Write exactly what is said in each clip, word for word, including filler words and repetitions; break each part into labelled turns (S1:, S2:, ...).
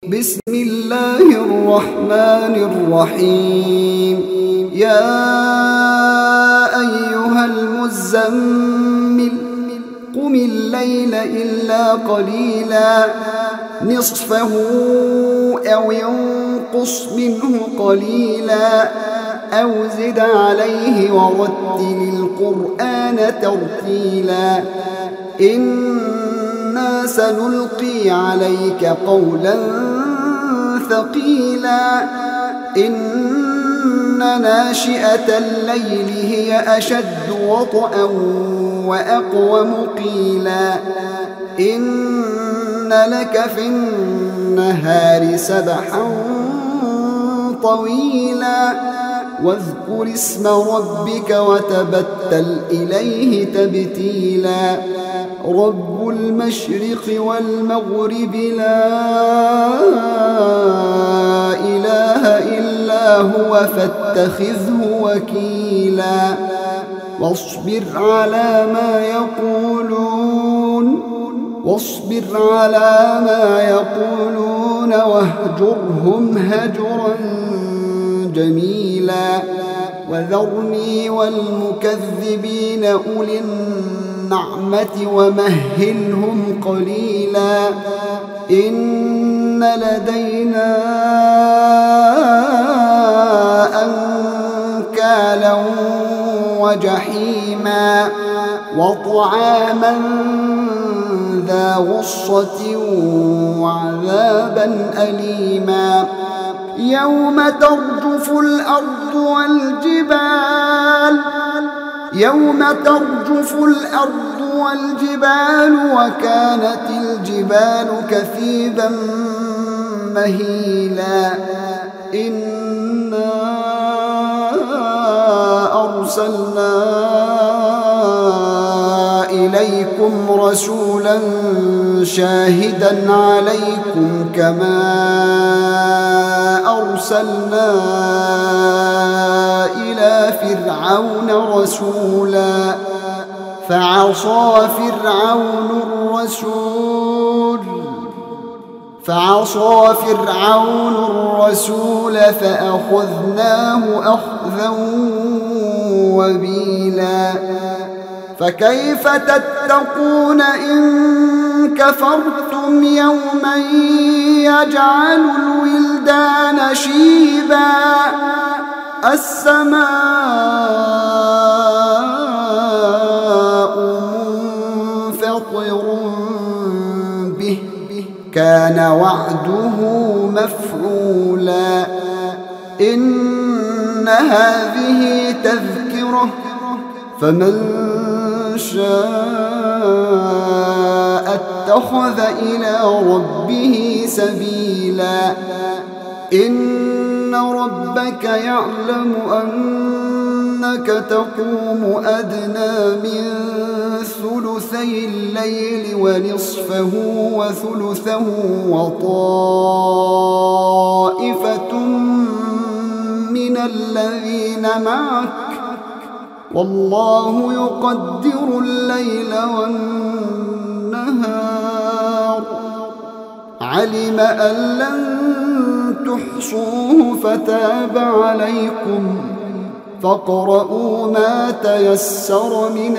S1: بسم الله الرحمن الرحيم. يا أيها المزمل قم الليل إلا قليلا نصفه أو ينقص منه قليلا أو زد عليه ورتل القرآن ترتيلا إنا سنلقي عليك قولا ثقيلا إن ناشئة الليل هي أشد وطئا وأقوم قيلا إن لك في النهار سبحا طويلا واذكر اسم ربك وتبتل إليه تبتيلا رب المشرق والمغرب لا إله إلا هو فاتخذه وكيلا واصبر على ما يقولون واصبر على ما يقولون واهجرهم هجرا جميلا وذرني والمكذبين أولي النعمة ومهلهم قليلا إن لدينا أنكالا وجحيما وطعاما ذا غصة وعذابا أليما يوم ترجف الأرض والجبال يوم ترجف الأرض والجبال وكانت الجبال كثيبا مهيلا إنا أرسلنا إليكم رسولا شاهدا عليكم كما أرسلنا إلى فرعون رسولا فعصى فرعون الرسول فعصى فرعون الرسول فأخذناه أخذا وبيلا فكيف تتقون إن كفرتم يوما يجعل الولدان شيبا السماء منفطر به كان وعده مفعولا إن هذه تذكرة فمن شاء اتخذ إلى ربه سبيلا إن ربك يعلم أنك تقوم أدنى من ثلثي الليل ونصفه وثلثه وطائفة من الذين معك والله يقدر الليل والنهار علم أن لن تحصوه فتاب عليكم فاقرؤوا ما تيسر من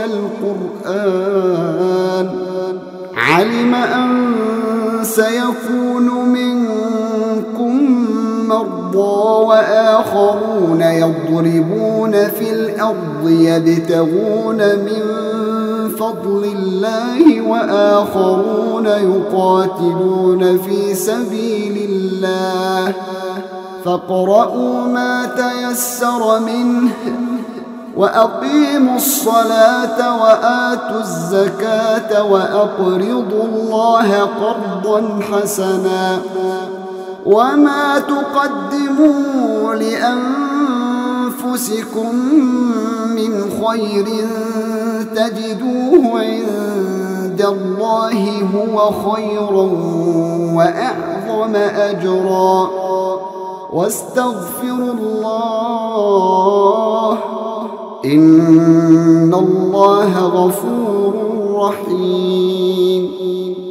S1: القرآن علم أن سيكون منكم مرضى وآخرون يضربون في الأرض يبتغون من فضل الله وآخرون يقاتلون في سبيل الله فاقرؤوا ما تيسر منه وأقيموا الصلاة وآتوا الزكاة وأقرضوا الله قرضا حسنا وما تقدموا لأنفسكم من خير تجدوه عند الله هو خيرا وأعظم أجرا واستغفروا الله إن الله غفور رحيم